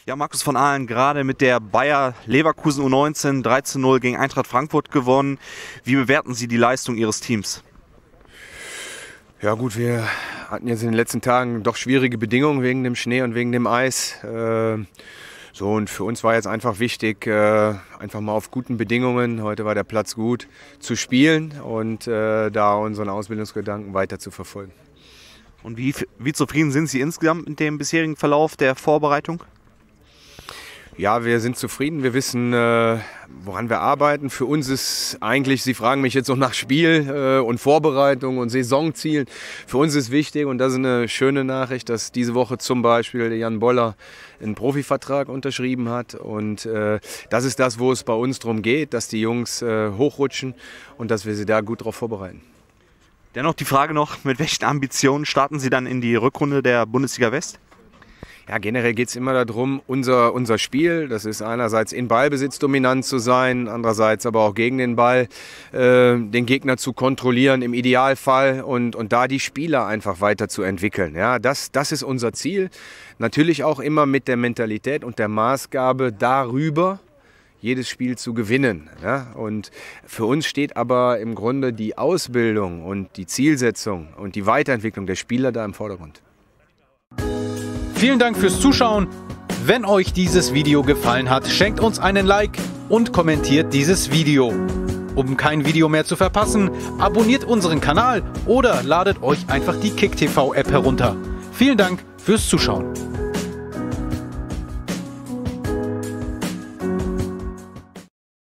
Ja, Markus von Ahlen, gerade mit der Bayer Leverkusen U19 13:0 gegen Eintracht Frankfurt gewonnen. Wie bewerten Sie die Leistung Ihres Teams? Ja gut, wir hatten jetzt in den letzten Tagen doch schwierige Bedingungen wegen dem Schnee und wegen dem Eis. Und für uns war jetzt einfach wichtig, einfach mal auf guten Bedingungen, heute war der Platz gut, zu spielen und da unseren Ausbildungsgedanken weiter zu verfolgen. Und wie zufrieden sind Sie insgesamt mit dem bisherigen Verlauf der Vorbereitung? Ja, wir sind zufrieden. Wir wissen, woran wir arbeiten. Für uns ist eigentlich, Sie fragen mich jetzt noch nach Spiel und Vorbereitung und Saisonzielen. Für uns ist wichtig, und das ist eine schöne Nachricht, dass diese Woche zum Beispiel Jan Boller einen Profivertrag unterschrieben hat. Und das ist das, wo es bei uns darum geht, dass die Jungs hochrutschen und dass wir sie da gut darauf vorbereiten. Dennoch die Frage noch, mit welchen Ambitionen starten Sie dann in die Rückrunde der Bundesliga West? Ja, generell geht es immer darum, unser Spiel, das ist einerseits in Ballbesitz dominant zu sein, andererseits aber auch gegen den Ball, den Gegner zu kontrollieren im Idealfall und da die Spieler einfach weiterzuentwickeln. Ja, das ist unser Ziel. Natürlich auch immer mit der Mentalität und der Maßgabe darüber, jedes Spiel zu gewinnen. Ja? Und für uns steht aber im Grunde die Ausbildung und die Zielsetzung und die Weiterentwicklung der Spieler da im Vordergrund. Vielen Dank fürs Zuschauen. Wenn euch dieses Video gefallen hat, schenkt uns einen Like und kommentiert dieses Video. Um kein Video mehr zu verpassen, abonniert unseren Kanal oder ladet euch einfach die KickTV App herunter. Vielen Dank fürs Zuschauen.